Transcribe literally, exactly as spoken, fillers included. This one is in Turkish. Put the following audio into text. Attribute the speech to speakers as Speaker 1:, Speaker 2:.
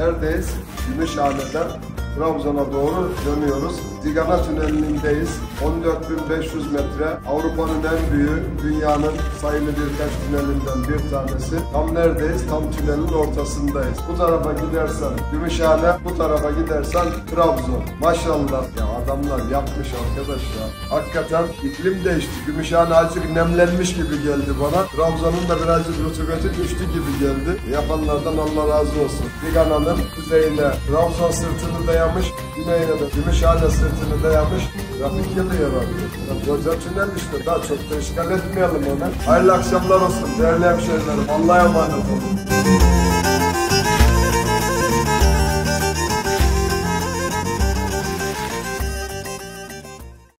Speaker 1: Neredeyiz? Gümüşhane'den Trabzon'a doğru dönüyoruz. Zigana Tüneli'ndeyiz. on dört bin beş yüz metre. Avrupa'nın en büyüğü, dünyanın sayılı birkaç tünelinden bir tanesi. Tam neredeyiz? Tam tünelin ortasındayız. Bu tarafa gidersen Gümüşhane, bu tarafa gidersen Trabzon. Maşallah ya, adamlar yapmış arkadaş ya. Hakikaten iklim değişti. Gümüşhane azıcık nemlenmiş gibi geldi bana. Trabzon'un da birazcık rutubeti düştü gibi geldi. Yapanlardan Allah razı olsun. Zigana'nın kuzeyine Trabzon sırtını dayamış, güneyine de Gümüşhane sırtını dayamış. Trafik geliyor abi. Koca tünel işte. Daha çok da işgal etmeyelim onu. Hayırlı akşamlar olsun değerli hemşehrilerim. Allah'a emanet olun.